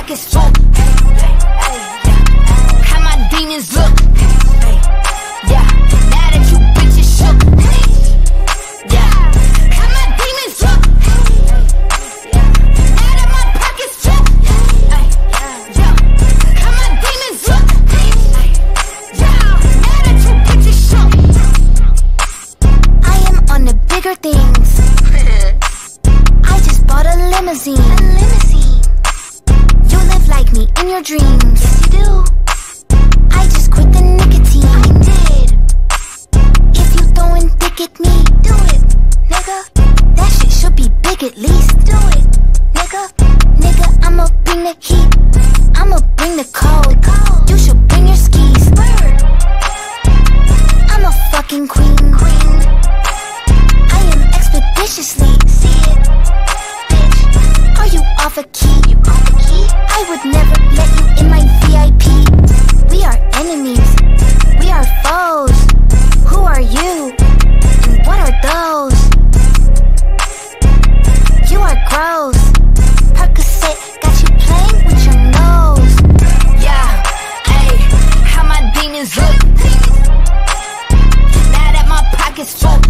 pockets full. How my demons look. Yeah, now that you bitches shook. Yeah, how my demons look. Now that my pockets full. Yeah, how my demons look. Yeah, now that you bitches shook. I am on the bigger things. I just bought a limousine. You live like me in your dreams. Yes, you do. I just quit the nicotine. I did. If you throwin' dick at me, do it, nigga. That shit should be big at least. Do it, nigga. Nigga, I'ma bring the heat. I'ma bring the cold. You should bring your skis. Word. I'm a fucking queen. I am expeditiously. See it, bitch. Are you off a key? I would never let you in my VIP. We are enemies. We are foes. Who are you? And what are those? You are gross. Percocet got you playing with your nose. Yeah, ayy, how my demons look. Now that my pockets full.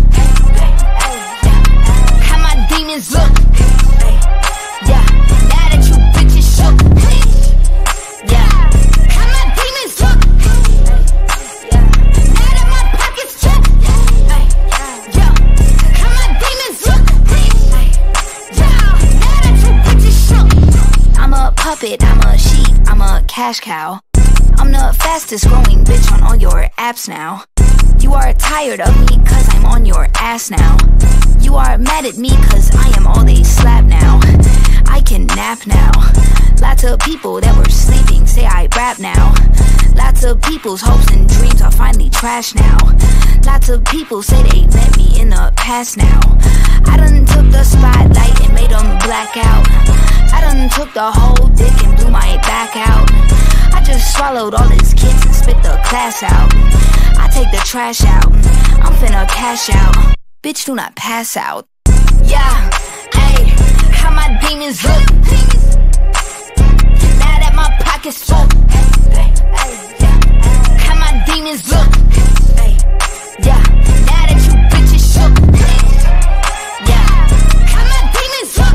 How my demons look. Yeah, now that you bitches shook. Yeah, how my demons look. Yeah, now that my pockets full. Yeah, how my demons look. Yeah, now that you bitches shook. I'm a puppet, I'm a sheep, I'm a cash cow. I'm the fastest growing bitch on all your apps now. You are tired of me cause I'm on your ass now. You are mad at me cause I am all they slap now. I can nap now. Lots of people that were sleeping say I rap now. Lots of people's hopes and dreams are finally trash now. Lots of people say they met me in the past now. I done took the spotlight and made them black out. I done took the whole dick and blew my back out. I just swallowed all his kids and spit the class out. I take the trash out. I'm finna cash out. Bitch, do not pass out. Yeah, ayy, how my demons look. Now that my pockets full. How my demons look. Yeah, now that you bitches shook. Yeah, how my demons look.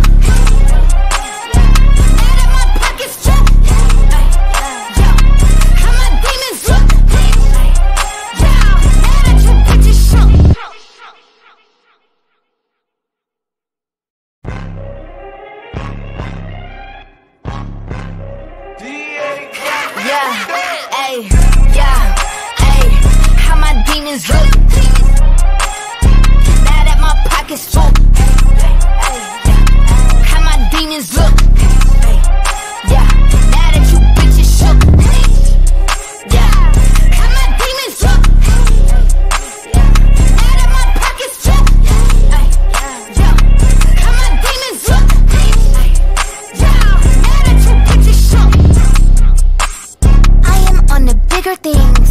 Now that my pockets full. Yeah, how my demons look. Yeah, now that you bitches shook. Yeah, ayy, how my demons look. Now that my pockets full. How my demons look. Yeah, now that you bitches shook. Yeah, how my demons look. Now that my pockets full. Yeah, how my demons look. Yeah, now that you bitches shook. On the bigger things.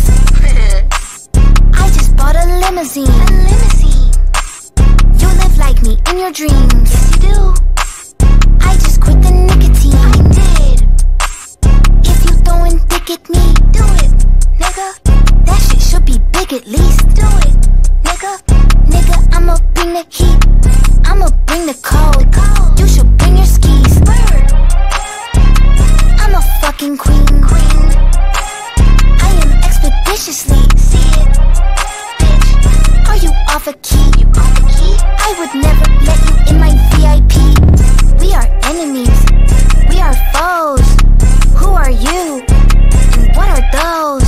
I just bought a limousine. You live like me in your dreams. Yes, you do. I just quit the nicotine. I did. If you throwin' dick at me, do it, nigga. That shit should be big at least. Do it, nigga. Nigga, I'ma bring the heat. I'ma bring the cold. You should bring your skis. Word. I'm a fucking queen. Expeditiously, see it, bitch. Are you off a key? I would never let you in my VIP. We are enemies. We are foes. Who are you? And what are those?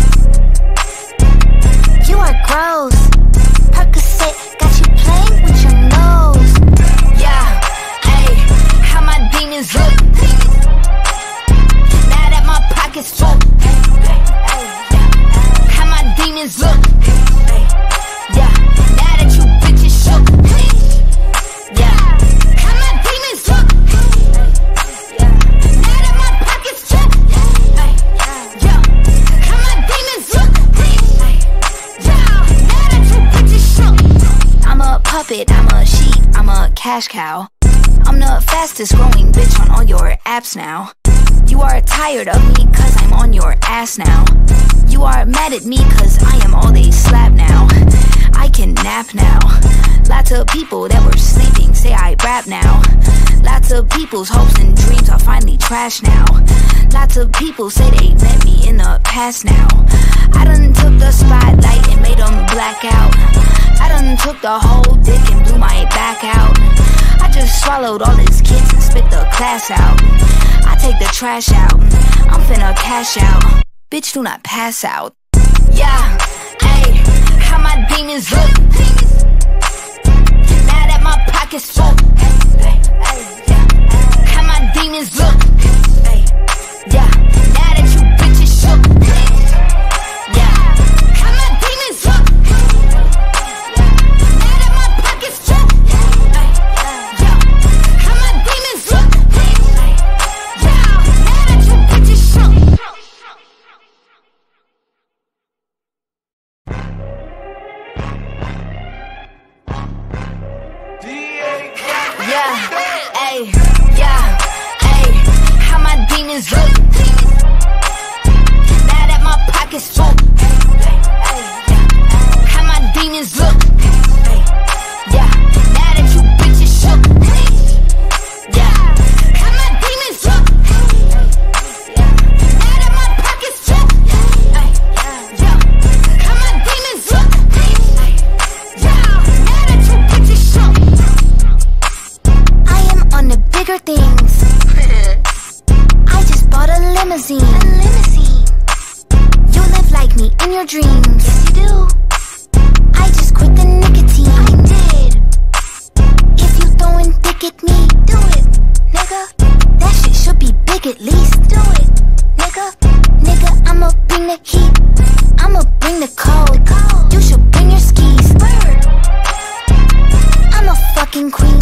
You are gross. Percocet got you playing with your nose. Yeah, ayy, how my demons look. Now that my pockets full. Demons look. Yeah, now that you bitches shook. Yeah, how my demons look. Yeah, now that my pockets full. Yeah, how my demons look. Yeah, now that you bitches shook. I'm a puppet, I'm a sheep, I'm a cash cow. I'm the fastest growing bitch on all your apps now. You You are tired of me cause I'm on your ass now. You are mad at me cause I am all they slap now. I can nap now. Lots of people that were sleeping say I rap now. Lots of people's hopes and dreams are finally trashed now. Lots of people say they met me in the past now. I done took the spotlight and made them black out. I done took the whole dick and blew my back out. I just swallowed all his kids and spit the class out. I take the trash out, I'm finna cash out. Bitch, do not pass out. Yeah, ayy, how my demons look. Now that my pockets full. How my demons look. Yeah, now that you bitches shook. Yeah, how my demons look. Now that my pockets full. Yeah, how my demons look. Yeah, now that you bitches shook. Yeah, ayy, how my demons look. Now that my pockets full. How my demons look. Yeah, now that you bitches shook. Yeah, how my demons look. Now that my pockets full. Yeah, how my demons look. Yeah, now that you bitches shook. I am on the bigger things. I just bought a limousine. You live like me in your dreams. Yes, you do. I just quit the nicotine. I did. If you throwin dick at me, do it, nigga. That shit should be big at least. Do it, nigga. Nigga, I'ma bring the heat. I'ma bring the cold. You should bring your skis. Bird. I'm a fucking queen.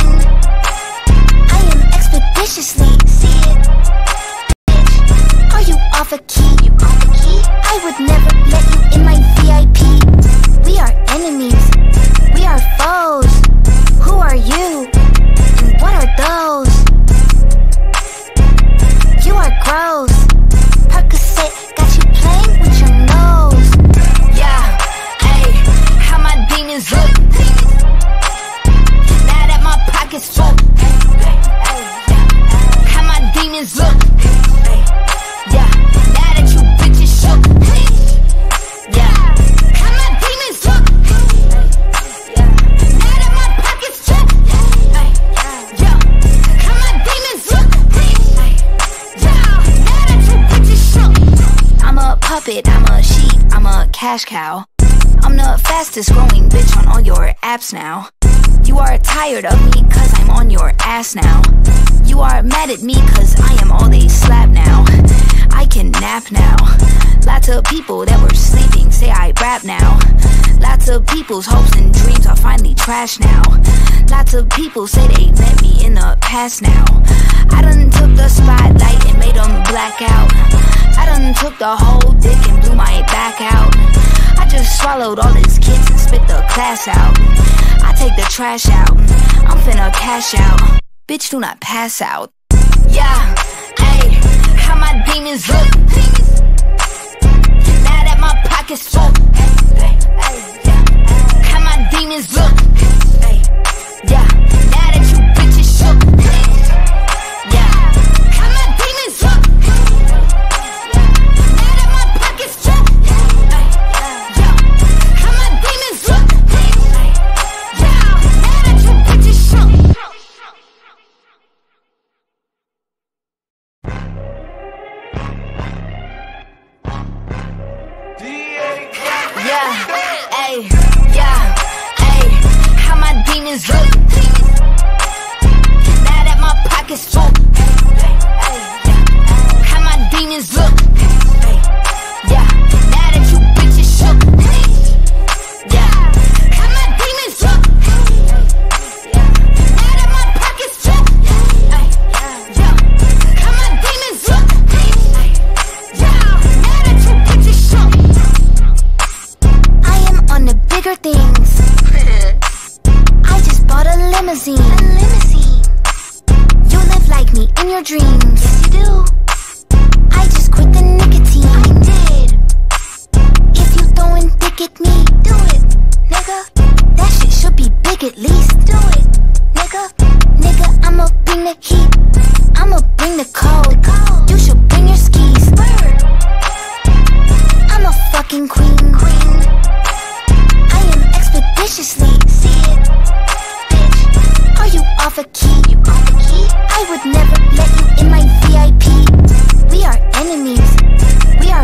I am expeditiously. See it, bitch. Are you off a key? I would never let you in my VIP. We are enemies. We are foes. Who are you? And what are those? You are gross. Percocet got you playing with your nose. Yeah, ayy, how my demons look. Now that my pockets full. How my demons look. Yeah, now that you bitches shook. Yeah, how my demons look. Now that my pockets full. Yeah, how my demons look. Yeah, now that you bitches shook. I'm a puppet, I'm a sheep, I'm a cash cow. I'm the fastest growing bitch on all your apps now. You are tired of me cause I'm on your ass now. You are mad at me cause I am all they slap now. I can nap now. Lots of people that were sleeping say I rap now. Lots of people's hopes and dreams are finally trashed now. Lots of people say they met me in the past now. I done took the spotlight and made them black out. I done took the whole dick and blew my back out. I just swallowed all his kids and spit the class out. I take the trash out, I'm finna cash out. Bitch, do not pass out. Yeah, ayy, how my demons look. Now that my pockets full. How my demons look. Yeah, now that you bitches shook. Yeah, how my demons look. Now that my pockets full. Yeah, how my demons look. Yeah, now that you bitches shook. Yeah, ayy, how my demons look. Now that my pockets full. How my demons look. Yeah, now that you bitches shook. Yeah, how my demons look. Now that my pockets full. Yeah, how my demons look. Yeah, now that you bitches shook. I am on the bigger things. I just bought a limousine. You live like me in your dreams. Yes, you do.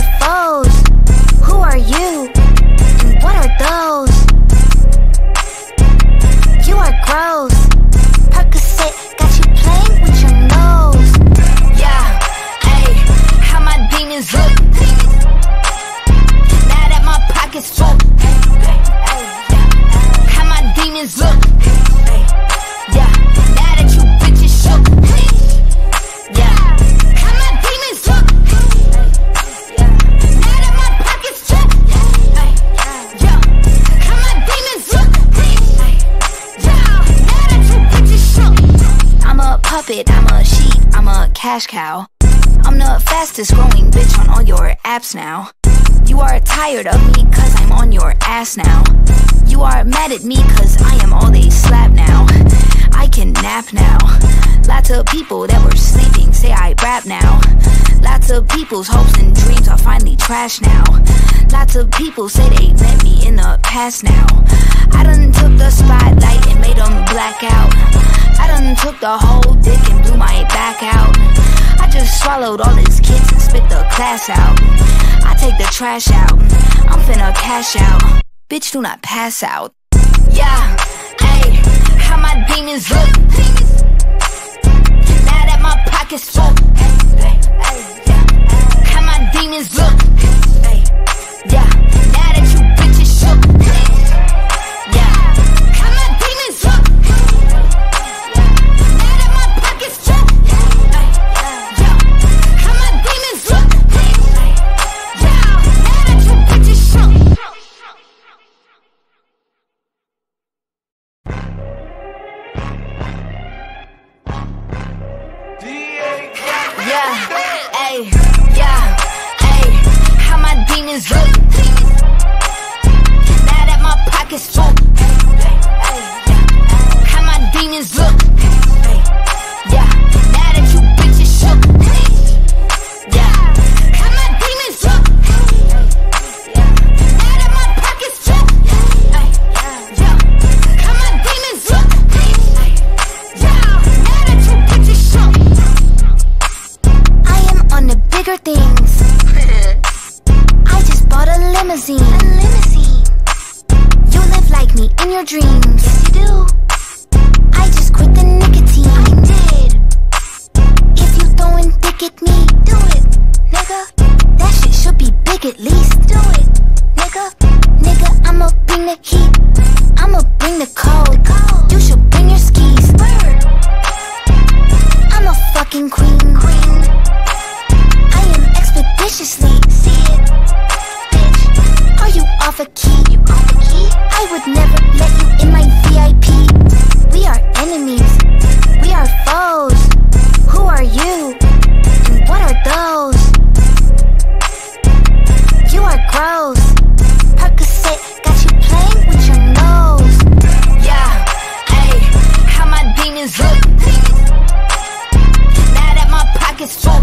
are foes. Who are you? And what are those? You are gross. Percocet got you playing with your nose. Yeah, ayy, how my demons look. Now that my pockets full. How my demons look. Yeah, now that you bitches shook. Yeah, how my demons look. Now that my pockets full. Yeah, how my demons look. I'm a puppet, I'm a sheep, I'm a cash cow. I'm the fastest growing bitch on all your apps now. You are tired of me cause I'm on your ass now. You are mad at me cause I am all they slap now. I can nap now. Lots of people that were sleeping say I rap now. Lots of people's hopes and dreams are finally trash now. Lots of people say they met me in the past now. I done took the spotlight and made them black out. I done took the whole dick and blew my back out. I just swallowed all his kids and spit the class out. I take the trash out, I'm finna cash out. Bitch, do not pass out. Yeah, ayy, how my demons look. Now that my pockets full. How my demons look. Yeah, now that you bitches shook. Yeah, how my demons look. Now that my pockets full. Yeah, how my demons look. Yeah, now that you bitches shook. Yeah, ayy, how my demons look. Now that my pockets full. How my demons look. Yeah, now that you bitches shook. Yeah, how my demons look. Now that my pockets full. Yeah, how my demons look. Yeah, now that you bitches shook. I am on the bigger things. I just bought a limousine. You live like me in your dreams. Yes, you do. I just quit the nicotine. I did. If you throwin' dick at me, do it, nigga. That shit should be big at least. Do it, nigga. Nigga, I'ma bring the heat. I'ma bring the cold. You should bring your skis. Bird. I'm a fucking queen. I am expeditiously. See it, bitch. Are you off a key? I would never let you in my VIP. We are enemies. We are foes. Who are you? And what are those? You are gross. Percocet got you playing with your nose. Yeah, ayy, how my demons look. Now that my pockets full.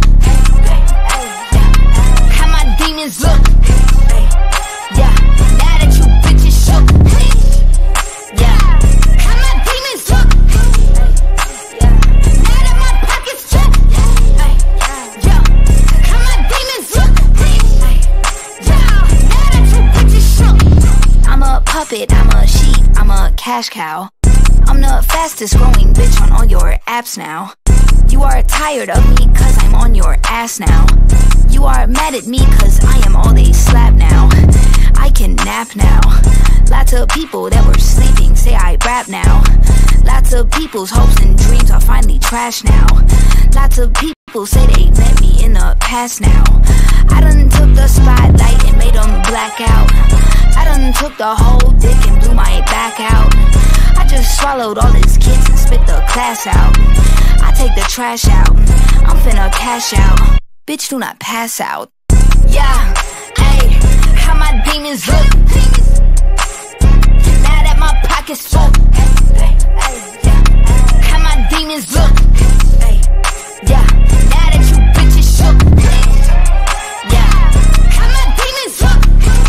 How my demons look. Yeah, now that you bitches shook. Yeah, how my demons look. Now that my pockets full. Yeah, how my demons look. Yeah, now that you bitches shook. I'm a puppet, I'm a sheep, I'm a cash cow. I'm the fastest growing bitch on all your apps now. You are tired of me cause I'm on your ass now. You are mad at me cause I am all they slap now. I can nap now. Lots of people that were sleeping say I rap now. Lots of people's hopes and dreams are finally trash now. Lots of people say they met me in the past now. I done took the spotlight and made them black out. I done took the whole dick and blew my back out. I just swallowed all his kids and spit the class out. I take the trash out, I'm finna cash out. Bitch, do not pass out. Yeah, ayy, how my demons look. Now that my pockets full. How my demons look. Yeah, now that you bitches shook. Yeah, how my demons look.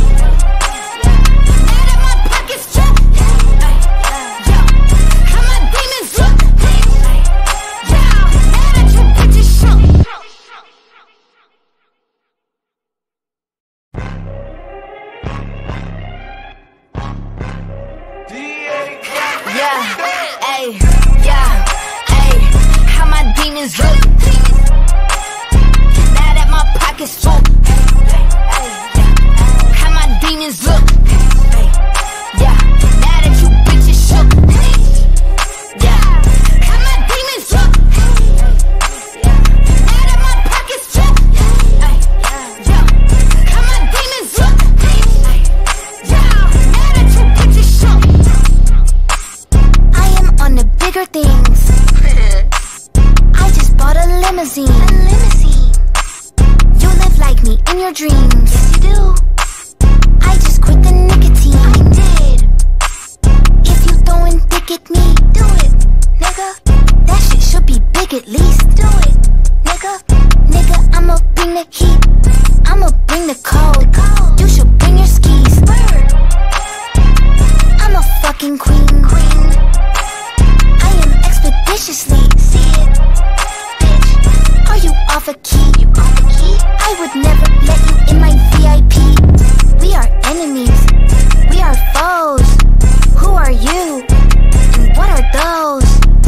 Now that my pockets full. Yeah, how my demons look. Yeah, now that you bitches shook. demons look. Now that my pockets full, how my demons look. Yeah, now that you bitches shook. Yeah, how my demons look. Now that my pockets full, how my demons look. Yeah, now that you bitches shook. I am on the bigger things. I just bought a limousine. You live like me in your dreams. Yes, you do. I just quit the nicotine. I did. If you throwin' dick at me, do it, nigga. That shit should be big at least. Do it, nigga. Nigga, I'ma bring the heat. I'ma bring the cold. You should bring your skis. I'm a fucking queen. I am expeditiously. See it, bitch. Are you off a key? I would never let you in my VIP. We are enemies. We are foes. Who are you? And what are those?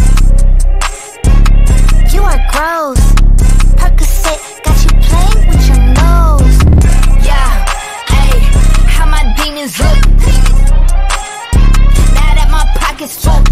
You are gross. Percocet got you playing with your nose. Yeah, ayy, how my demons look. Now that my pockets full,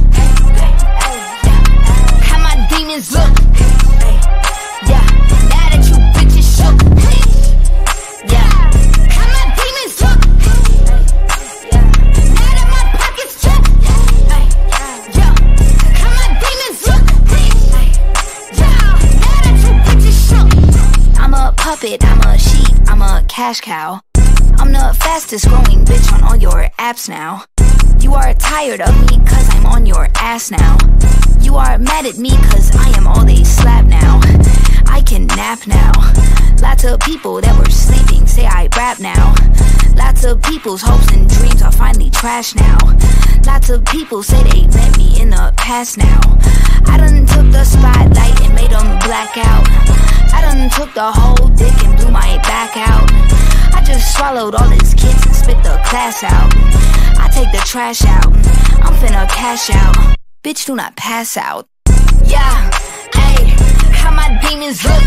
how my demons look. Yeah, now that you bitches shook. Yeah, how my demons look. Now that my pockets full, yeah, how my demons look. Yeah, now that you bitches shook. I'm a puppet, I'm a sheep, I'm a cash cow. I'm the fastest growing bitch on all your apps now. You are tired of me cause I'm on your ass now. You are mad at me cause I am all they slap now. I can nap now. Lots of people that were sleeping say I rap now. Lots of people's hopes and dreams are finally trash now. Lots of people say they met me in the past now. I done took the spotlight and made them black out. I done took the whole dick and blew my back out. I just swallowed all his kids and spit the class out. I take the trash out. I'm finna cash out. Bitch, do not pass out. Yeah, ayy, how my demons look.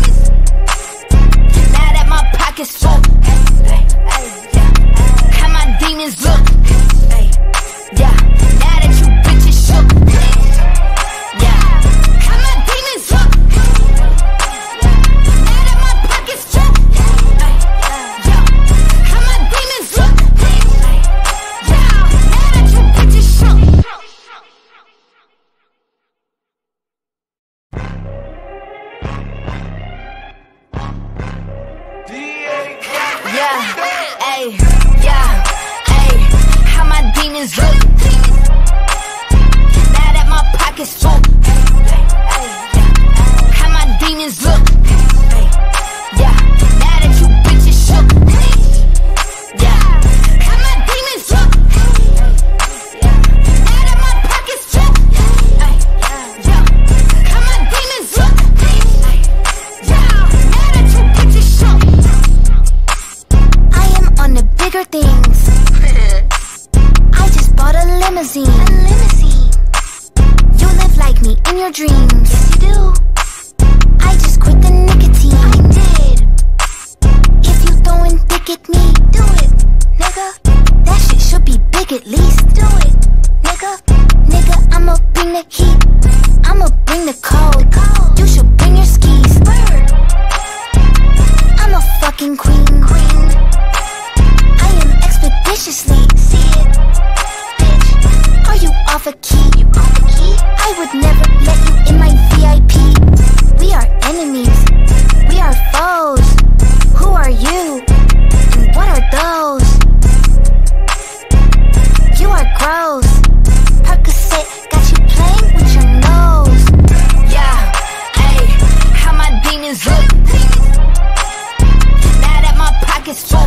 Now that my pockets full, how my demons look. Yeah, now that you bitches shook. Yeah, how my demons look. Now that my pockets full, how my demons look. Yeah, now that you bitches shook. Yeah, ayy, how my demons look. Now that my pockets full, how my demons look. Yeah, now that you bitches shook. Yeah, how my demons look. Now that my pockets full, how my demons look. Yeah, now that you bitches shook. On the bigger things. I just bought a limousine. You live like me in your dreams. Yes, you do. I just quit the nicotine. I did. If you throwin' dick at me, do it, nigga. That shit should be big at least. Do it, nigga. Nigga, I'ma bring the heat. I'ma bring the cold. You should bring your skis. I'm a fucking queen. Expeditiously, see it, bitch. Are you off a key? I would never let you in my VIP. We are enemies. We are foes. Who are you? And what are those? You are gross. Percocet got you playing with your nose. Yeah, ayy, how my demons look. Now that my pockets full,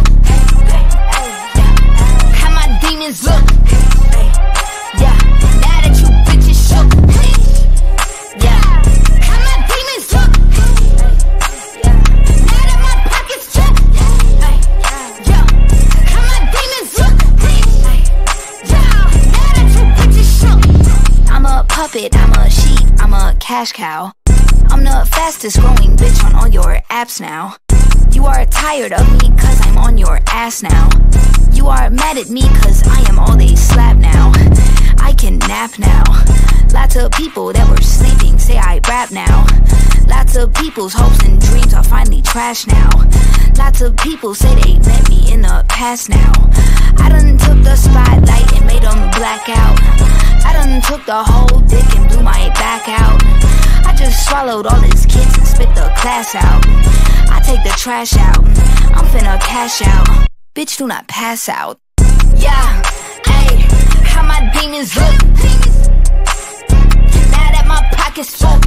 demons look. Yeah, now that you bitches shook. Yeah, how my demons look. Now that my pockets full. Yeah, how my demons look. Yeah, now that you bitches shook. I'm a puppet, I'm a sheep, I'm a cash cow. I'm the fastest growing bitch on all your apps now. You are tired of me cause I'm on your ass now. You are mad at me cause I am all they slap now. I can nap now. Lots of people that were sleeping say I rap now. Lots of people's hopes and dreams are finally trash now. Lots of people say they met me in the past now. I done took the spotlight and made them black out. I done took the whole dick and blew my back out. I just swallowed all his kids and spit the class out. I take the trash out, I'm finna cash out. Bitch, do not pass out. Yeah, ayy, how my demons look. Now that my pockets full.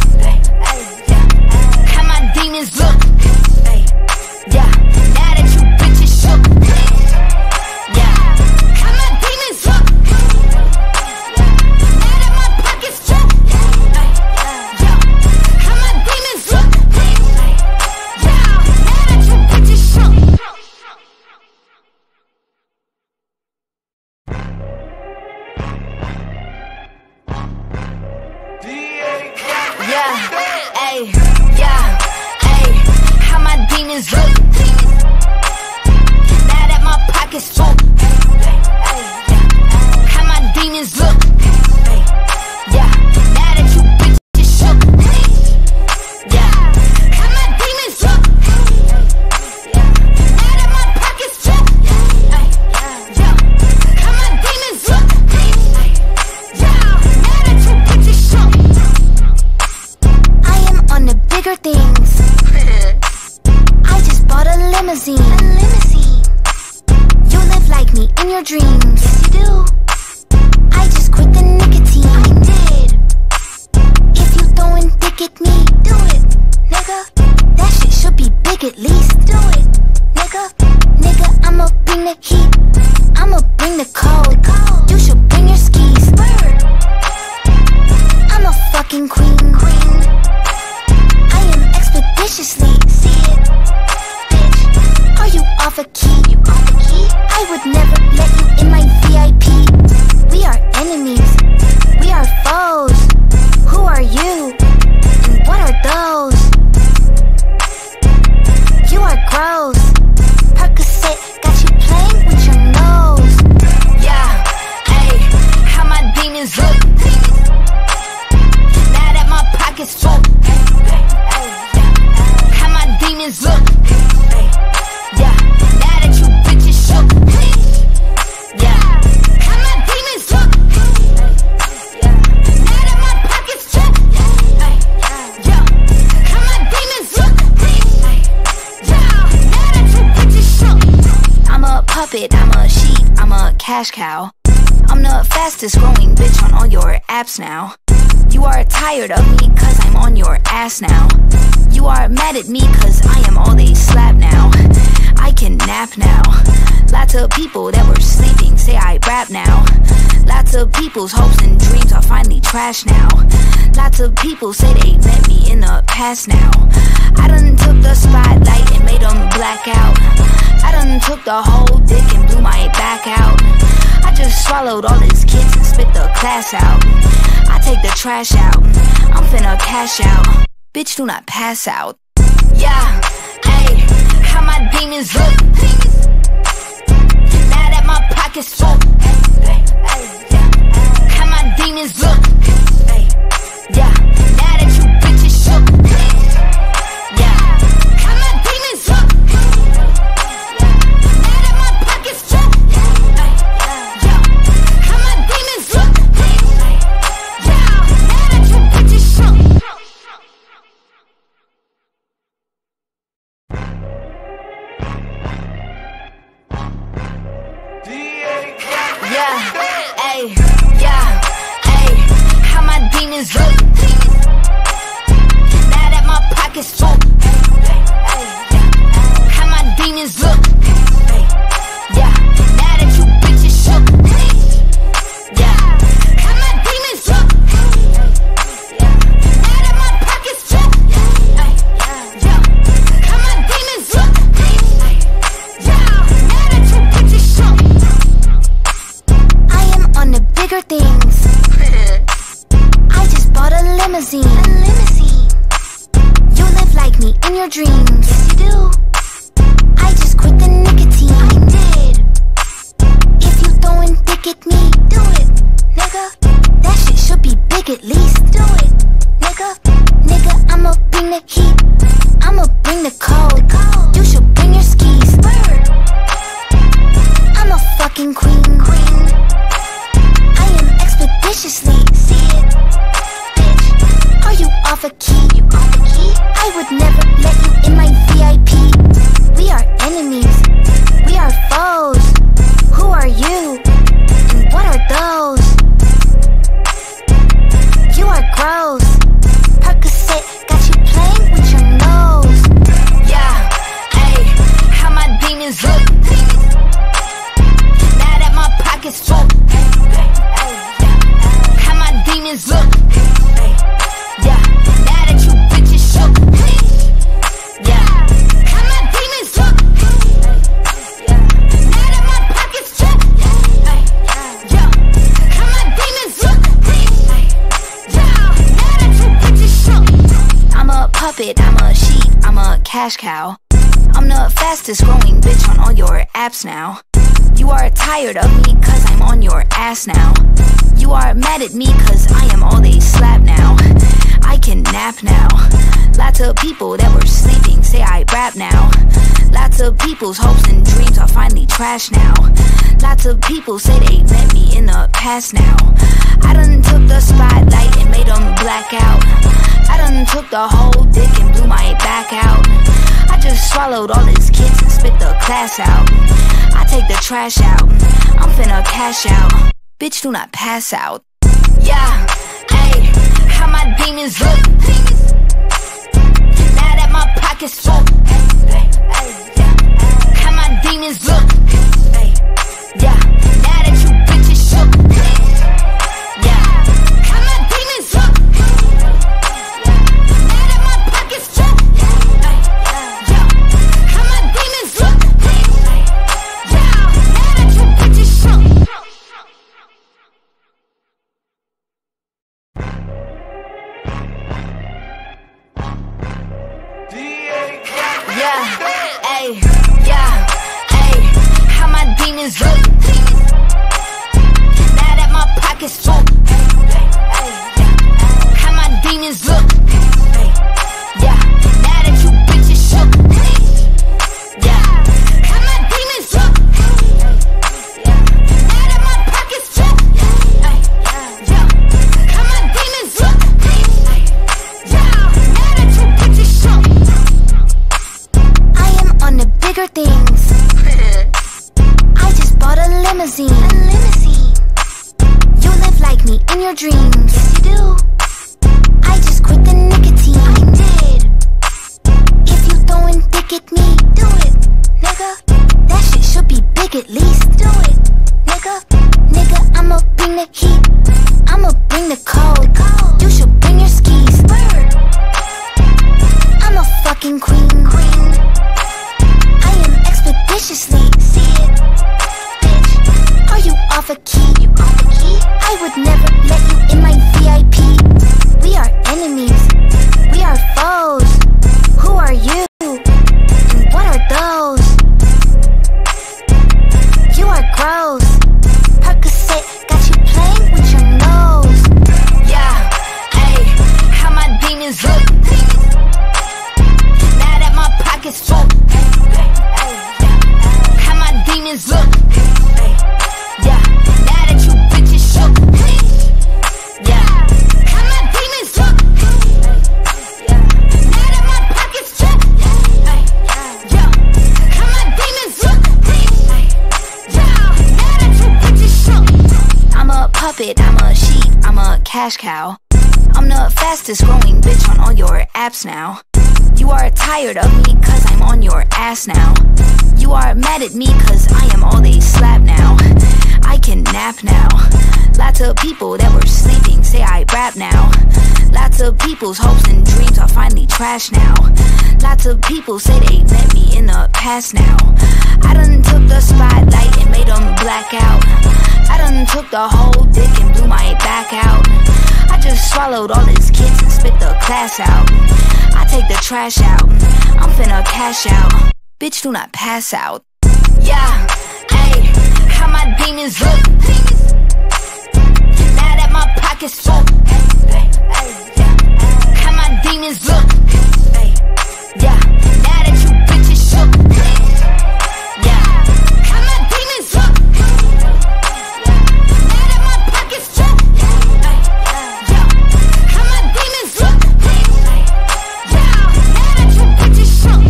How my demons look. Yeah, now that you bitches shook. Yeah, how my demons look. Now that my pockets full. How my demons look. Yeah, now that you bitches shook. Yeah, ayy, how my demons look. Now that my pockets full. How my demons look. Yeah, now that you bitches shook. Yeah, how my demons look. Now that my pockets full. How my demons look. Yeah, now that you bitches shook. On the bigger things. I just bought a limousine. You live like me in your dreams. Yes, you do. I just quit the nicotine. I did. If you throwin' dick at me, do it, nigga. That shit should be big at least. Do it, nigga. Nigga, I'ma bring the heat. I'ma bring the cold. You should bring your skis. I'm a fucking queen. Expeditiously, see it, bitch. Are you off a key? You off a key? I would never let you in my VIP. We are enemies. We are foes. Who are you? And what are those? You are gross. Percocet got you playing with your nose. Yeah, ayy, how my demons look. Now that my pockets full. Demons look. Yeah, now that you bitches shook. Yeah, how my demons look. Now that my pockets full. Yeah, how my demons look. Yeah, now that you bitches shook. I'm a puppet, I'm a sheep, I'm a cash cow. I'm the fastest growing bitch on all your apps now. You are tired of me cause I'm on your ass now. You are mad at me cause I am all they slap now. I can nap now. Lots of people that were sleeping say I rap now. Lots of people's hopes and dreams are finally trash now. Lots of people say they met me in the past now. I done took the spotlight and made them black out. I done took the whole dick and blew my back out. I just swallowed all his kids and spit the class out. I take the trash out, I'm finna cash out. Bitch, do not pass out. Yeah, ayy, how my demons look. Now that my pockets full. How my demons look. Yeah, now that you bitches shook. Yeah, how my demons look. Now that my pockets full. How my demons look. Yeah, now that you bitches shook. Yeah, ayy, how my demons look. Now that my pockets full. How my demons look. Yeah, now that you bitches shook. Yeah, how my demons look. Now that my pockets full. How my demons look. Yeah, now that you bitches shook. On the bigger things. I just bought a limousine. demons look. Now that my pockets full. How my demons look. Yeah, now that you bitches shook. Yeah, how my demons look. Now that my pockets full. Yeah, how my demons look. Yeah, now that you bitches shook. I'm a puppet, I'm a sheep, I'm a cash cow. I'm the fastest growing bitch on all your apps now. You are tired of me cause I'm on your ass now. You are mad at me cause I am all they slap now. I can nap now. Lots of people that were sleeping say I rap now. Lots of people's hopes and dreams are finally trash now. Lots of people say they met me in the past now. I done took the spotlight and made them black out. I done took the whole dick and blew my back out. I just swallowed all his kids and spit the class out. I take the trash out, I'm finna cash out. Bitch, do not pass out. Yeah, ayy, how my demons look. Now that my pockets full. How my demons look. Yeah, now that you bitches shook. Yeah, how my demons look. Now that my pockets full. Yeah, how my demons look. Yeah, now that you bitches shook. Yeah, ayy, how my demons look. Now that my pockets full. How my demons look. Yeah, now that you bitches shook. Yeah, how my demons look. Now that my pockets full. Yeah, how my demons look. Yeah, now that you bitches shook. On the bigger things. I just bought a limousine. You live like me in your dreams. Yes, you do. I just quit the nicotine. I did. If you throwin' dick at me, do it, nigga. That shit should be big at least. Do it, nigga. Nigga, I'ma bring the heat. I'ma bring the cold. You should bring your skis. Bird. I'm a fucking queen. Expeditiously, see it, bitch. Are you off a key? You off a key? I would never let you in my VIP. We are enemies. We are foes. Who are you? And what are those? You are gross. Percocet got you playing with your nose. Yeah, ayy, how my demons look. Now that my pockets full. Demons look. Yeah, now that you bitches shook. Yeah, how my demons look. Yeah, now that my pockets full. Yeah, how my demons look. Yeah, now that you bitches shook. I'm a puppet, I'm a sheep, I'm a cash cow. I'm the fastest growing bitch on all your apps now. You are tired of me cause I'm on your ass now. You are mad at me cause I am all they slap now. I can nap now. Lots of people that were sleeping say I rap now. Lots of people's hopes and dreams are finally trash now. Lots of people say they met me in the past now. I done took the spotlight and made them black out. I done took the whole dick and blew my back out. I just swallowed all his kids and spit the class out. I take the trash out, I'm finna cash out. Bitch, do not pass out. Yeah, ayy, how my demons look. Now that my pockets full. How my demons look. Yeah, now that you bitches shook. Yeah, how my demons look. Now that my pockets full. Yeah, how my demons look. Yeah, now that you bitches shook.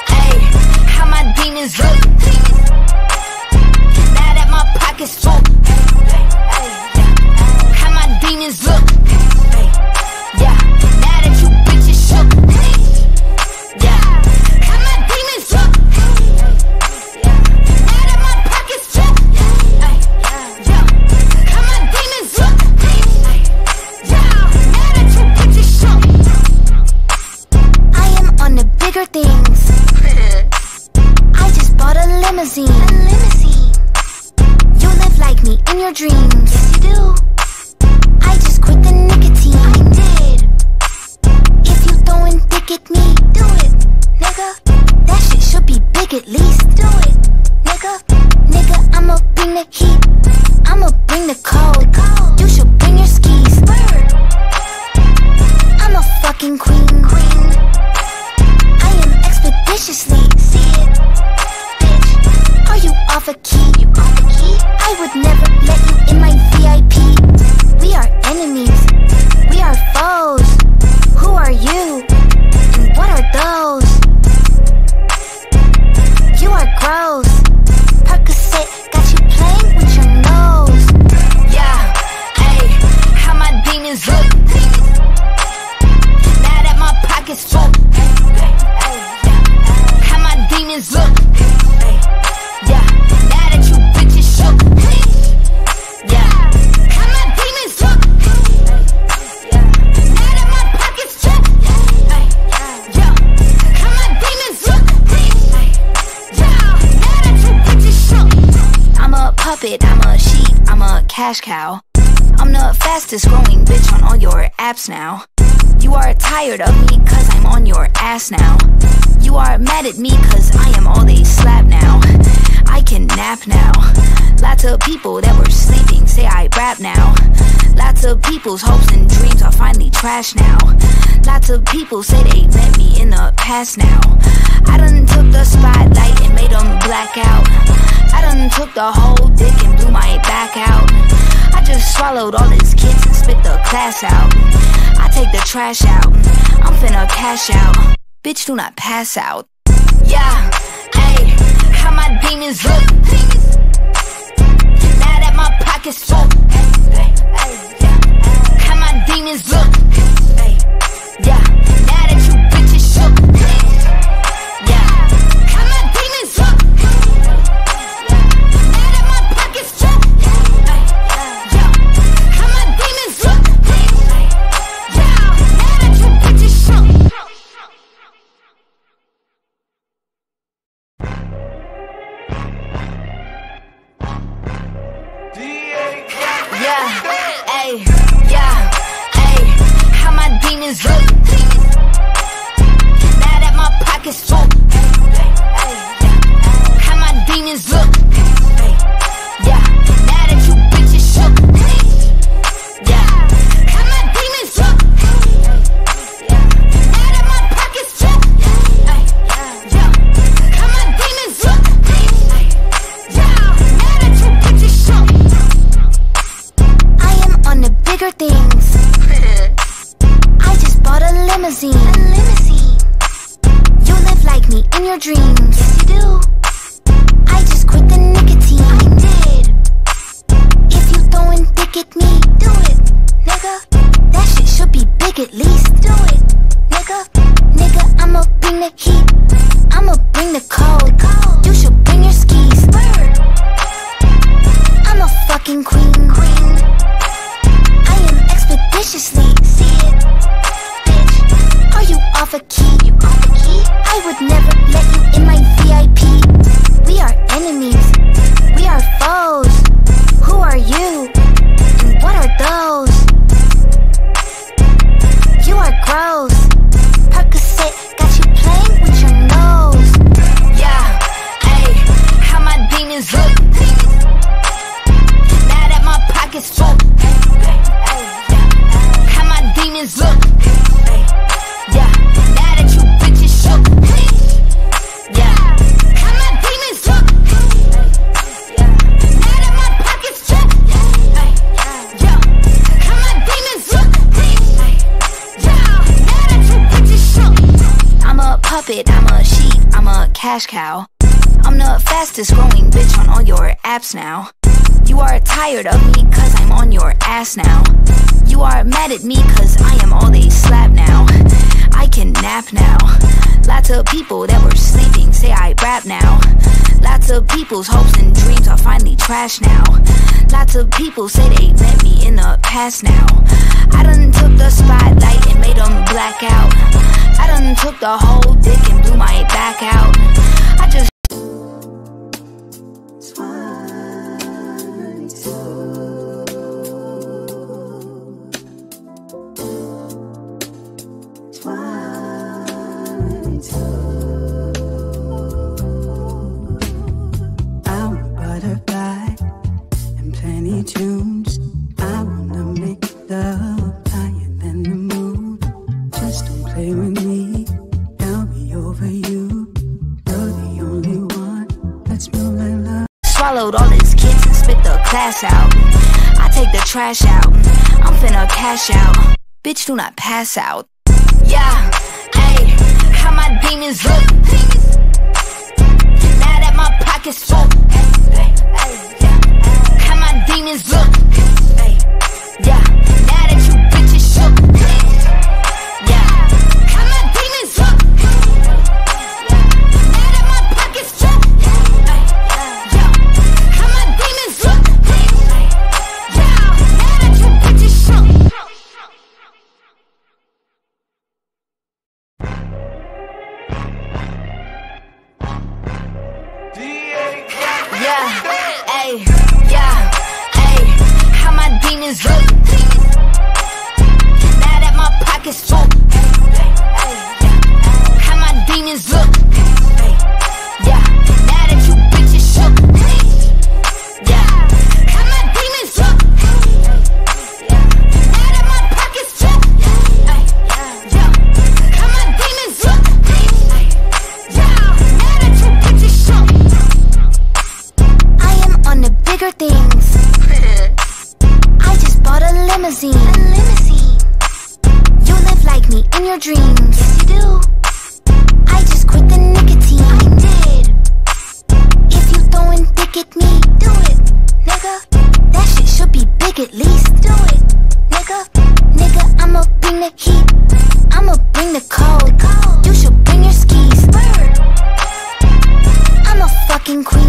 How my demons look. Now that my pockets full. in your dreams. Yes, you do. I just quit the nicotine. I did. If you throwin' dick at me, do it, nigga. That shit should be big at least. Do it, nigga. Nigga, I'ma bring the heat. I'ma bring the cold. You should bring your skis. I'm a fucking queen. I am expeditiously. See it, bitch. Are you off a key? I would never let you in my VIP. We are enemies. We are foes. Who are you? And what are those? You are gross. Percocet got you playing with your nose. Yeah, ayy, how my demons look. Now that my pockets full. How my demons look. Yeah, now that you bitches shook. Yeah, how my demons look. Now that my pockets full. Yeah, how my demons look. I'm a puppet, I'm a sheep, I'm a cash cow. I'm the fastest growing bitch on all your apps now. You are tired of me cause I'm on your ass now. You are mad at me cause I am all they slap now. I can nap now. Lots of people that were sleeping say I rap now. Lots of people's hopes and dreams are finally trash now. Lots of people say they met me in the past now. I done took the spotlight and made them black out. I done took the whole dick and blew my back out. I just swallowed all his kids and spit the class out. I take the trash out. I'm finna cash out. Bitch, do not pass out. Yeah, ayy, how my demons look. Now that my pockets full. How my demons look. Yeah, now that you bitches shook. Yeah, how my demons look. Now that my pockets full. Yeah, how my demons look. Yeah, now that you bitches shook. Yeah, ayy, how my demons look. Now that my pockets full. How my demons look. Yeah, now that you bitches shook. Yeah, how my demons look. Now that my pockets full. Yeah, how my demons look. Yeah, now that you bitches shook. I am on the bigger things. I just bought a limousine. You live like me in your dreams. Yes, you do. I just quit the nicotine. I did. If you throwin' dick at me, do it, nigga. That shit should be big at least. Do it, nigga. Nigga, I'ma bring the heat. I'ma bring the cold. You should bring your skis. I'm a fucking queen. I am expeditiously. See it, bitch. Are you off a key? I would never let you in my VIP. We are enemies. We are foes. Who are you? And what are those? You are gross. Percocet got you playing with your nose. Yeah, ayy, how my demons look. Now that my pockets full. How my demons look. Yeah, now that you bitches shook. Yeah, how my demons look. Now that my pockets full. Yeah, how my demons look. Yeah, now that you bitches shook. I'm a puppet, I'm a sheep, I'm a cash cow. I'm the fastest growing bitch on all your apps now. You are tired of me cause I'm on your ass now. You are mad at me cause I am all they slap now. I can nap now. Lots of people that were sleeping say I rap now. Lots of people's hopes and dreams are finally trash now. Lots of people say they met me in the past now. I done took the spotlight and made them black out. I done took the whole dick and blew my back out. I just plenty tunes. I wanna make love higher than the moon. Just don't play with me, I'll be over you. You're the only one that's move like love. Swallowed all his kids and spit the class out. I take the trash out, I'm finna cash out. Bitch, do not pass out. Yeah, ayy, how my demons look. Now that my pockets full. How my demons look. Yeah, now that you bitches shook. Yeah, how my demons look. Now that my pockets full. Yeah, how my demons look. Yeah, now that you bitches shook. Yeah, ayy, how my demons look. Now that my pockets full. How my demons look. Yeah, now that you bitches shook. Yeah, how my demons look. Now that my pockets full. Yeah, how my demons look. Yeah, now that you bitches shook. On the bigger things. I just bought a limousine. You live like me in your dreams. Yes, you do. I just quit the nicotine. I did. If you throwin dick at me, do it, nigga. That shit should be big at least. Do it, nigga. Nigga, I'ma bring the heat. I'ma bring the cold. You should bring your skis. Bird. I'm a fucking queen.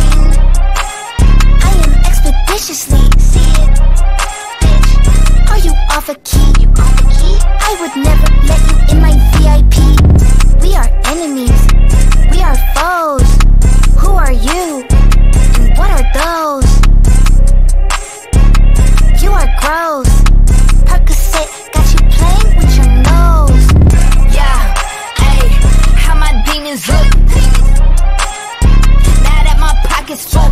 Expeditiously, see it, bitch. Are you off a key? You off a key? I would never let you in my VIP. We are enemies. We are foes. Who are you? And what are those? You are gross. Percocet got you playing with your nose. Yeah, ayy, how my demons look. Now that my pockets full.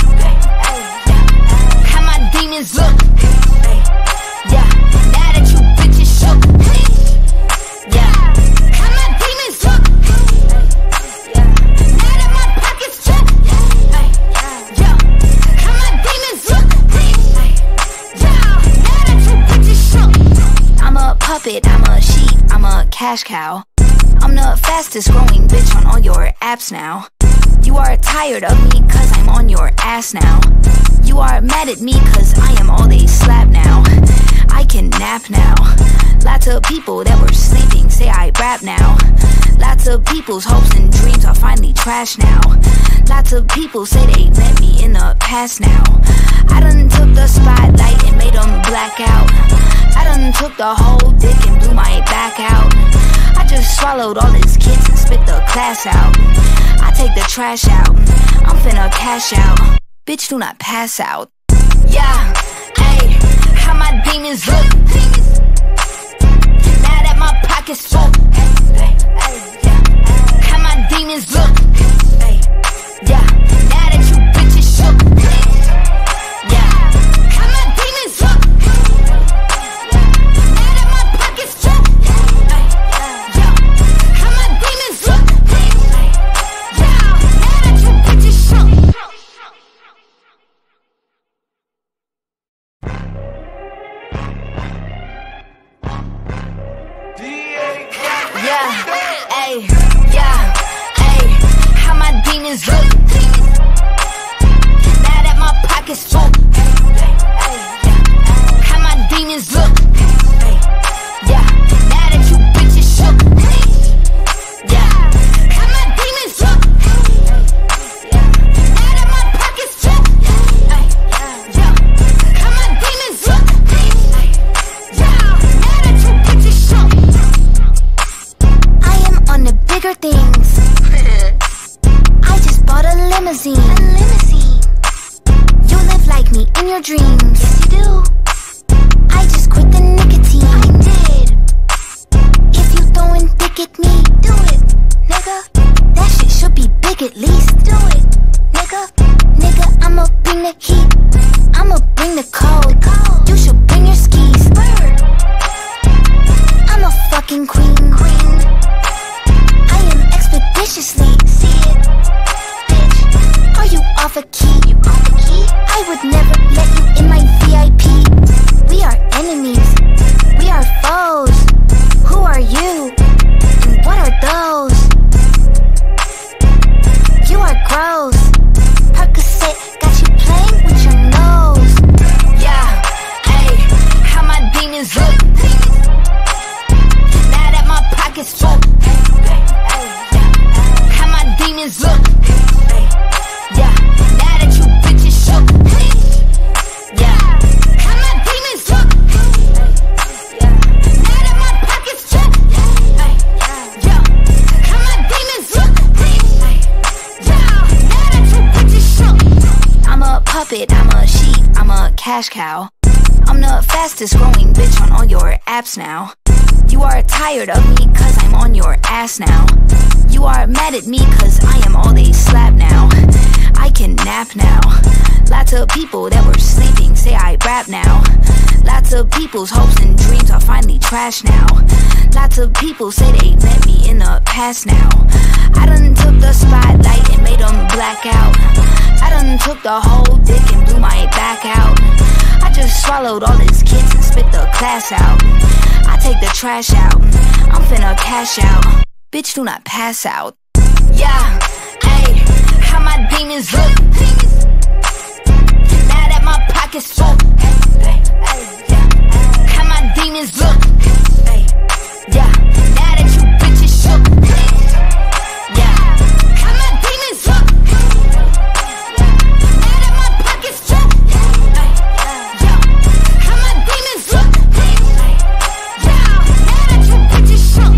Demons look. Yeah, now that you bitches shook. Yeah, how my demons look. Yeah, now that my pockets full. Yeah, how my demons look. Yeah, now that you bitches shook. I'm a puppet, I'm a sheep, I'm a cash cow. I'm the fastest growing bitch on all your apps now. You are tired of me cause I'm on your ass now. You are mad at me cause I am all they slap now. I can nap now. Lots of people that were sleeping say I rap now. Lots of people's hopes and dreams are finally trash now. Lots of people say they met me in the past now. I done took the spotlight and made them black out. I done took the whole dick and blew my back out. I just swallowed all his kids and spit the class out. I take the trash out, I'm finna cash out. Bitch, do not pass out. Yeah, ayy, how my demons look. Now that my pockets full. How my demons look. Yeah, now that you bitches shook. Yeah, how my demons look. Now that my pockets full. Yeah, how my demons look. Yeah, now that you bitches shook. How my demons look. Now that my pockets full. How my demons look. Yeah, now that you bitches shook. Yeah, how my demons look. Now that my pockets full. Yeah, how my demons look. Yeah, now that you bitches shook. I am on the bigger things. I just bought a limousine. You live like me in your dreams. Yes, you do. I just quit the nicotine. I did. If you throwin dick at me, do it, nigga. That shit should be big at least. Do it, nigga. Nigga, I'ma bring the heat. I'ma cash cow. I'm the fastest growing bitch on all your apps now. You are tired of me cause I'm on your ass now. You are mad at me cause I am all they slap now. I can nap now. Lots of people that were sleeping say I rap now. Lots of people's hopes and dreams are finally trash now. Lots of people say they met me in the past now. I done took the spotlight and made them black out. I done took the whole dick and blew my back out. I just swallowed all his kids and spit the class out. I take the trash out, I'm finna cash out. Bitch, do not pass out. Yeah, ayy, how my demons look. Now that my pockets full. How my demons look. Yeah, now that you bitches shook. Yeah, how my demons look. Now that my pockets full. Yeah, how my demons look. Yeah, now that you bitches shook.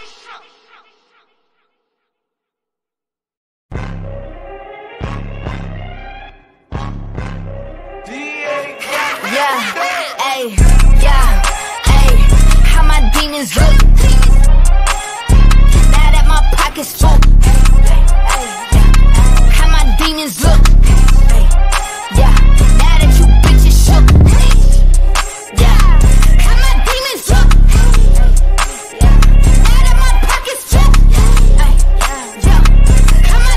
Yeah, ayy, how my demons look. Now that my pockets full. How my demons look. Yeah, now that you bitches shook. Yeah, how my demons look. Now that my pockets full. Yeah, how my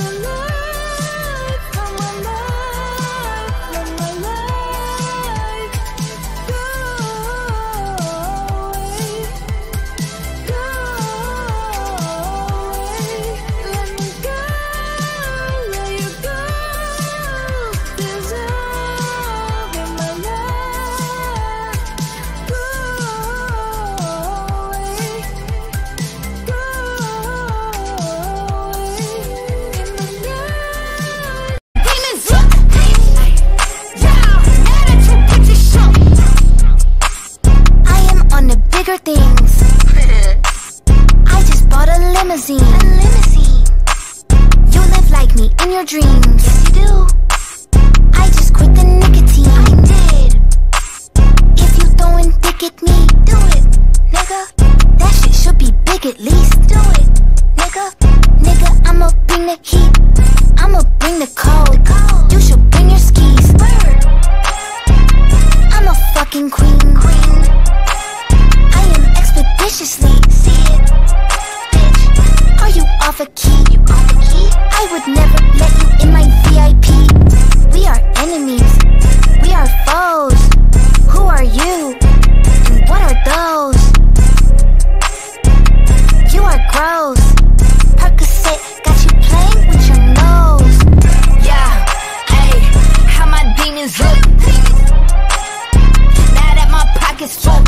things. I just bought a limousine. You live like me in your dreams. Yes, you do. I just quit the nicotine. I did. If you throwin' dick at me, do it, nigga. That shit should be big at least. Do it, nigga. Nigga, I'ma bring the heat. I'ma bring the cold. You should bring your skis. Bird. I'm a fucking queen. Expeditiously, see it, bitch. Are you off a key? I would never let you in my VIP. We are enemies, we are foes. Who are you? And what are those? You are gross. Percocet got you playing with your nose. Yeah, ayy, how my demons look. Now that my pockets full.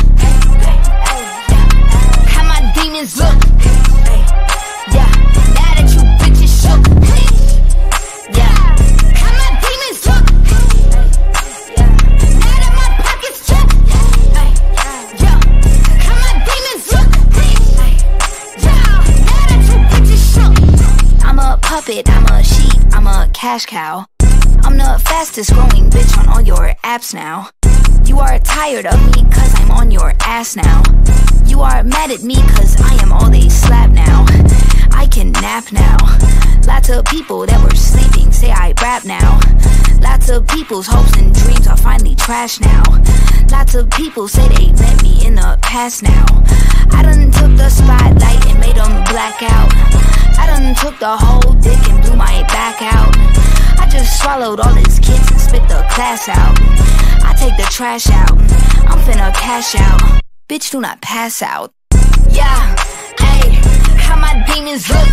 Demons look. Yeah, now that you bitches shook. Yeah, how my demons look. Now that my pockets full. Yeah, how my demons look. Yeah, now that you bitches shook. I'm a puppet, I'm a sheep, I'm a cash cow. I'm the fastest growing bitch on all your apps now. You are tired of me cause I'm on your ass now. You are mad at me cause I am all they slap now. I can nap now. Lots of people that were sleeping say I rap now. Lots of people's hopes and dreams are finally trash now. Lots of people say they met me in the past now. I done took the spotlight and made them black out. I done took the whole dick and blew my back out. I just swallowed all his kids and spit the class out. I take the trash out, I'm finna cash out. Bitch, do not pass out. Yeah, ayy, how my demons look.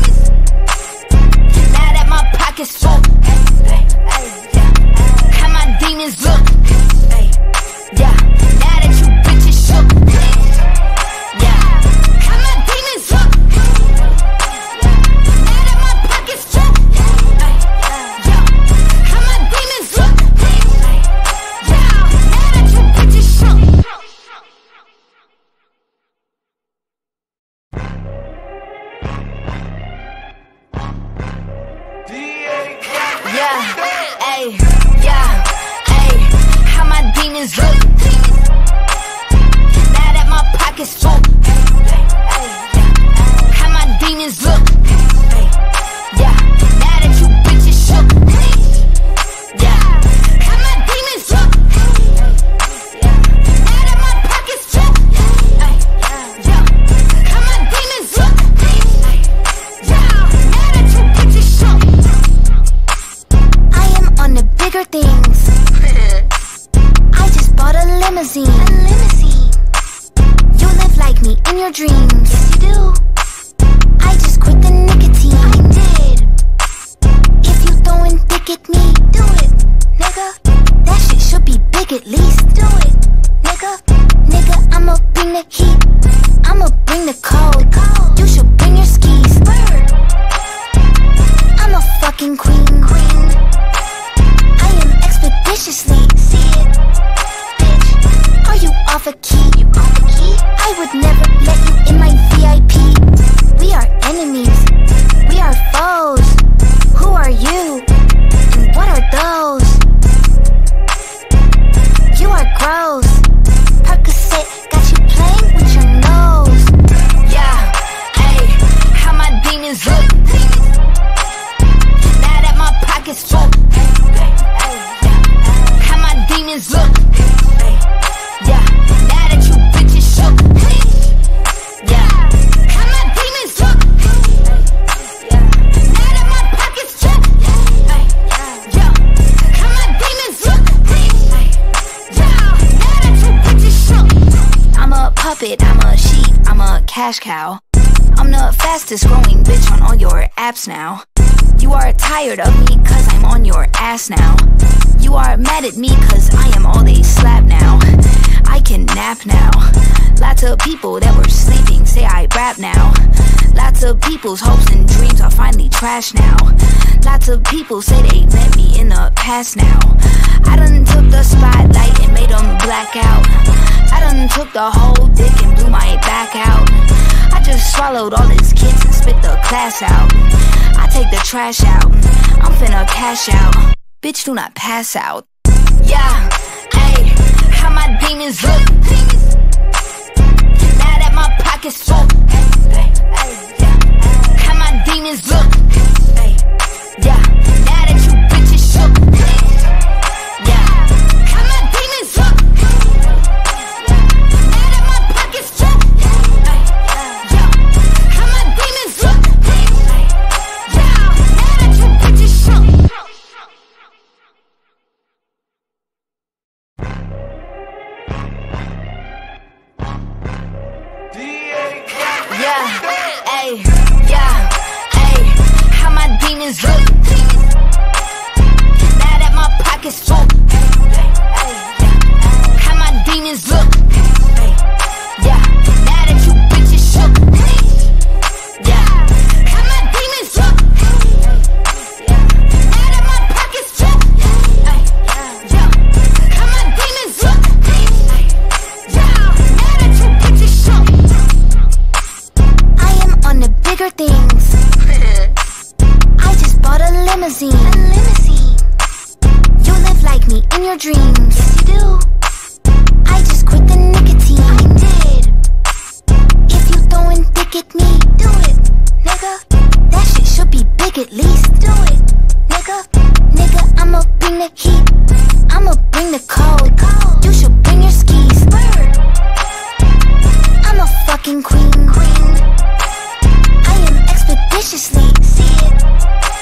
Now that my pockets full. How my demons look. Yeah, now that you bitches shook. Yeah, how my demons look. Now that my pockets full. Yeah, how my demons look. Yeah, now that you bitches shook. Yeah, demons look. Now that my pockets full, how my demons look. Yeah, now that you bitches shook. Yeah, how my demons look. Now that my pockets full, yeah, how my demons look. Yeah, now that you bitches shook. I am on the bigger things. I just bought a limousine. You live like me in your dreams. Yes, you do. I just quit the nicotine. I did. If you throwin' dick at me, do it, nigga. That shit should be big at least. Do it, nigga. Nigga, I'ma bring the heat. I'ma bring the cold. You should bring your skis. I'm a fucking queen. I am expeditiously. See it, bitch. Are you off a key? I would never let you in my VIP. We are enemies. We are foes. Who are you? And what are those? You are gross. Percocet got you playing with your nose. Yeah, ayy, how my demons look. Now that my pockets full, how my demons look. Yeah, now that you bitches shook. Yeah, how my demons look. Yeah, now that my pockets full. Yeah, how my demons look. Yeah, now that you bitches shook. I'm a puppet, I'm a sheep, I'm a cash cow. I'm the fastest growing bitch on all your apps now. You are tired of me cause I'm on your ass now. You are mad at me cause I am all they slap now. I can nap now. Lots of people that were sleeping say I rap now. Lots of people's hopes and dreams are finally trash now. Lots of people say they met me in the past now. I done took the spotlight and made them black out. I done took the whole dick and blew my back out. I just swallowed all his kids and spit the class out. I take the trash out. I'm finna cash out. Bitch, do not pass out. Yeah, ayy, how my demons look. Now that my pockets full, how my demons look. Yeah, now that you bitches shook. Yeah, how my demons look. Now that my pockets full, how my demons look. Yeah, now that you bitches shook. Yeah, ayy, how my demons look. Now that my pockets full, how my demons look. Yeah, now that you bitches shook. Yeah, how my demons look. Now that my pockets full, how my demons look. Yeah, now that you bitches shook. On the bigger things. I just bought a limousine. You live like me in your dreams. Yes, you do. I just quit the nicotine. I did. If you throwin' dick at me, do it, nigga. That shit should be big at least. Do it, nigga. Nigga, I'ma bring the heat. I'ma bring the cold. You should bring your skis. I'm a fucking queen. Expeditiously, see it,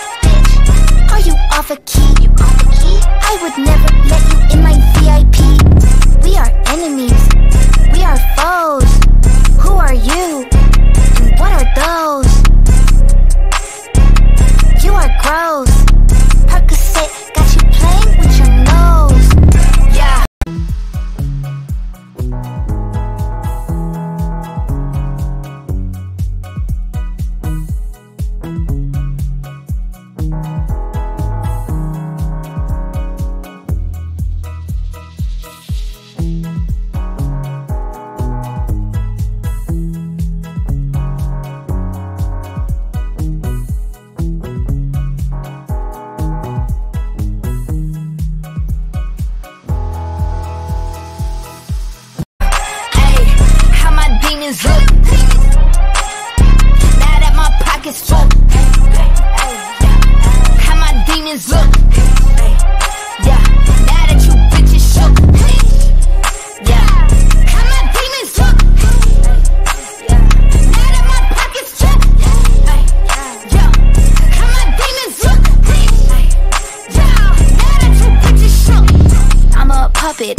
bitch. Are you off a key? I would never let you in my VIP.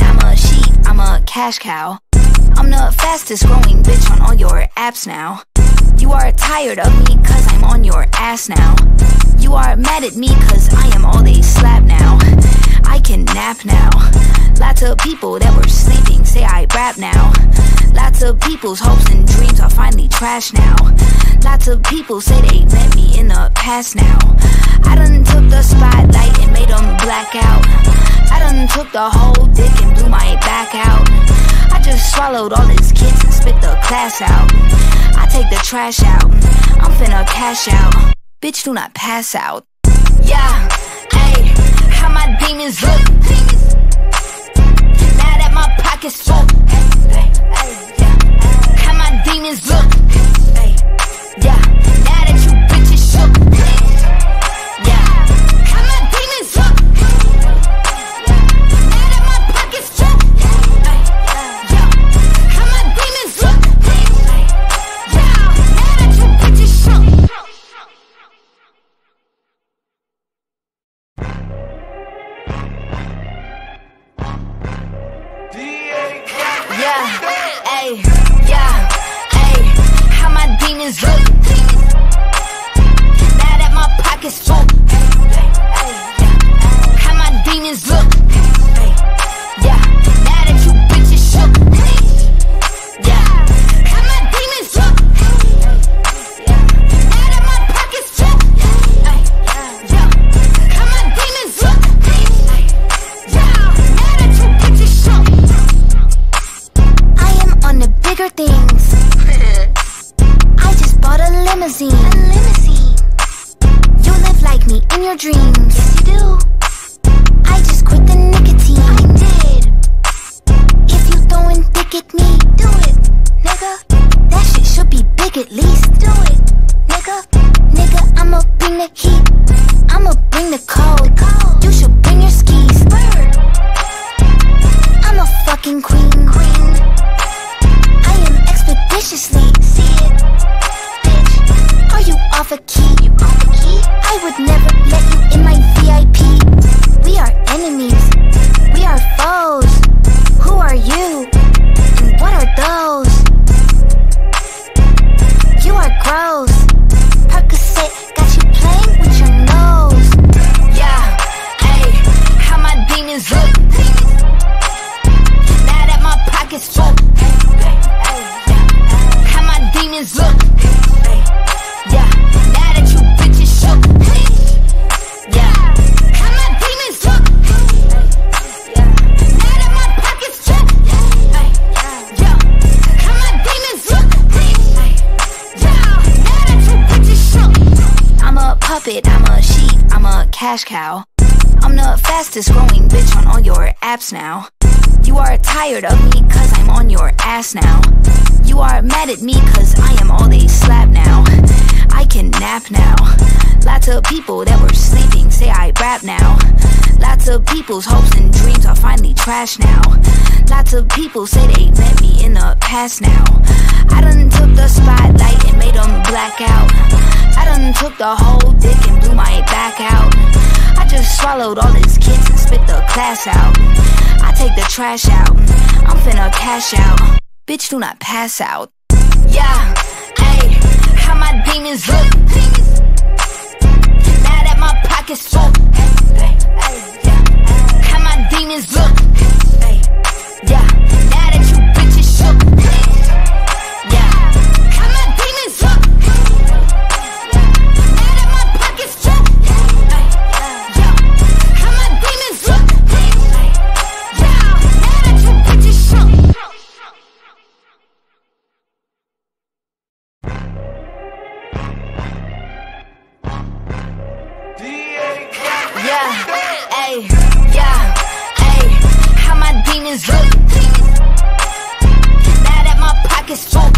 I'm a sheep, I'm a cash cow. I'm the fastest growing bitch on all your apps now. You are tired of me cause I'm on your ass now. You are mad at me cause I am all they slap now. I can nap now. Lots of people that were sleeping say I rap now. Lots of people's hopes and dreams are finally trash now. Lots of people say they met me in the past now. I done took the spotlight and made them black out. I done took the whole dick and blew my back out. I just swallowed all his kids and spit the class out. I take the trash out, I'm finna cash out. Bitch, do not pass out. Yeah, ayy, how my demons look. Now that my pockets full. How my demons look. Yeah, now that you bitches shook. Yeah, how my demons look. Now that my pockets full. Yeah, how my demons look. Yeah, now that you bitches shook. Yeah, ayy, yeah, ayy, how my demons look. Now that my pockets full. How my demons look. Yeah, now that you bitches shook. Yeah, how my demons look. Now that my pockets full. Yeah, how my demons look. Yeah, now that you bitches shook. On the bigger things. I just bought a limousine. You live like me in your dreams. Yes, you do. I just quit the nicotine. I did. If you throwin' dick at me, do it, nigga. That shit should be big at least. Do it, nigga. Nigga, I'ma bring the heat. I'ma bring the cold. You should bring your skis. Bird. I'm a fucking queen. Expeditiously, see it, bitch. Are you off a key? You off a key? I would never let you in my VIP. We are enemies. We are foes. Who are you? And what are those? You are gross. Percocet got you playing with your nose. Yeah, ayy, how my demons look. Now that my pockets full. Demons look. Yeah, now that you bitches shook. Yeah, how my demons look. Yeah, now that my pockets full. Yeah, how my demons look. Yeah, now that you bitches shook. I'm a puppet, I'm a sheep, I'm a cash cow. I'm the fastest growing bitch on all your apps now. You are tired of me cause I'm on your ass now. You are mad at me cause I am all they slap now. I can nap now. Lots of people that were sleeping say I rap now. Lots of people's hopes and dreams are finally trash now. Lots of people say they met me in the past now. I done took the spotlight and made them black out. I done took the whole dick and blew my back out. I just swallowed all his kids and spit the class out. I take the trash out, I'm finna cash out. Bitch, do not pass out. Yeah, ayy, how my demons look. Now that my pockets full. How my demons look. Yeah, now that you bitches shook. Yeah, how my demons look. Now that my pockets full. Yeah, how my demons look. Yeah, now that you bitches shook. Yeah, ayy, yeah, ayy, how my demons look. Now that my pockets full.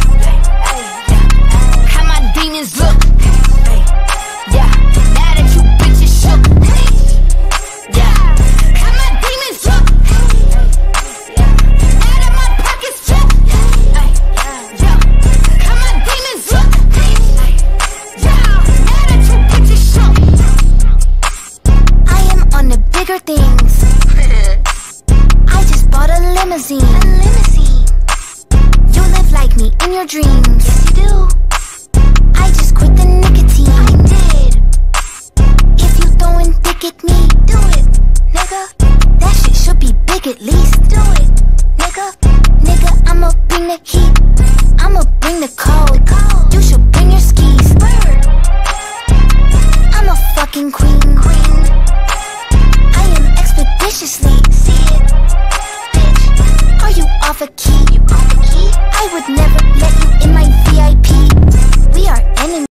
How my demons look. Yeah, now that you bitches shook. Yeah, how my demons look. Now that my pockets full. Yeah, how my demons look. Yeah, now that you bitches shook. On the bigger things. I just limousine. You live like me in your dreams. Yes, you do. I just quit the nicotine. I did. If you throwin' dick at me, do it, nigga. That shit should be big at least. Do it, nigga. Nigga, I'ma bring the heat. I'ma bring the cold. You should bring your skis. I'm a fucking queen. I am expeditiously. See it, bitch. Are you off a key? I would never let you in my VIP. We are enemies.